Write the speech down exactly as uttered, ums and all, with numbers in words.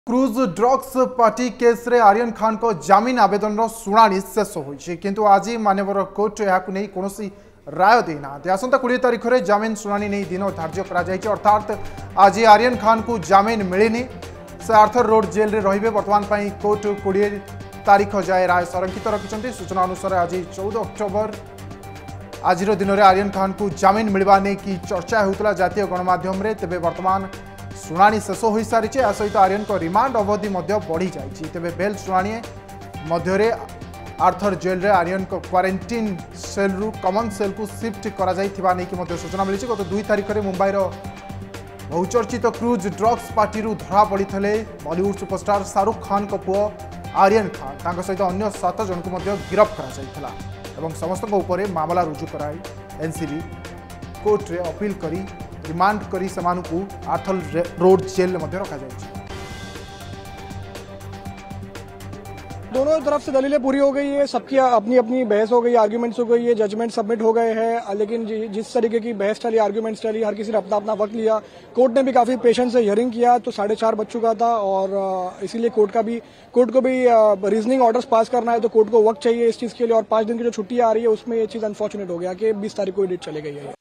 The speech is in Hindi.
क्रूज ड्रग्स पार्टी केस रे आर्यन खान को जामिन आवेदन शुणाणी शेष होइछि किंतु आज मानवर कोर्ट यह कौन राय देना आसंता कोड़े तारीख में जामिन शुणाणी नहीं दिन धार्य कर अर्थात आज आर्यन खान को जामिन मिलनी से आर्थर रोड जेल रे रहिबे वर्तमान पई कोर्ट कोड़े तारीख जाए राय संरक्षित रखिंट सूचना अनुसार आज चौदह अक्टोबर आज दिन में आर्यन खान को जामिन मिलवा नहीं कि चर्चा होता जातीय गणमाध्यम रे तेबे वर्तमान शुणाणी शेष हो सारी सहित आर्यन को रिमांड अवधि बढ़ी जाइए तेबे बेल शुणाणी मध्य आर्थर जेल रे आर्यन को क्वारंटाइन सेल रु कमन सेल को शिफ्ट करा जाइथिबा नै कि सूचना मिली गत दुई तारीख में मुंबईर बहुचर्चित क्रूज ड्रग्स पार्टी धरा पड़ी बॉलीवुड सुपरस्टार शाहरुख खान को पुओ आर्यन खान सहित अन्य सात जन को गिरफ्त कर समस्त उपर मामला रुजु कराई एनसीबी कोर्ट रे अपील करी रिमांड करी समानु को आर्थर रोड जेल में रखा जाए। दोनों तरफ से दलीलें पूरी हो गई है, सबकी अपनी अपनी बहस हो गई, आर्ग्यूमेंट्स हो गई है, जजमेंट सबमिट हो गए हैं। लेकिन जिस तरीके की बहस चली, आर्ग्यूमेंट्स चली, हर किसी ने अपना अपना वक्त लिया। कोर्ट ने भी काफी पेशेंस से हियरिंग किया तो साढ़े चार बज चुका था और इसीलिए कोर्ट का भी कोर्ट को भी रीजनिंग ऑर्डर्स पास करना है तो कोर्ट को वक्त चाहिए इस चीज के लिए। और पांच दिन की जो छुट्टी आ रही है उसमें ये चीज अनफॉर्चुनेट हो गया कि बीस तारीख को डेट चले गई है।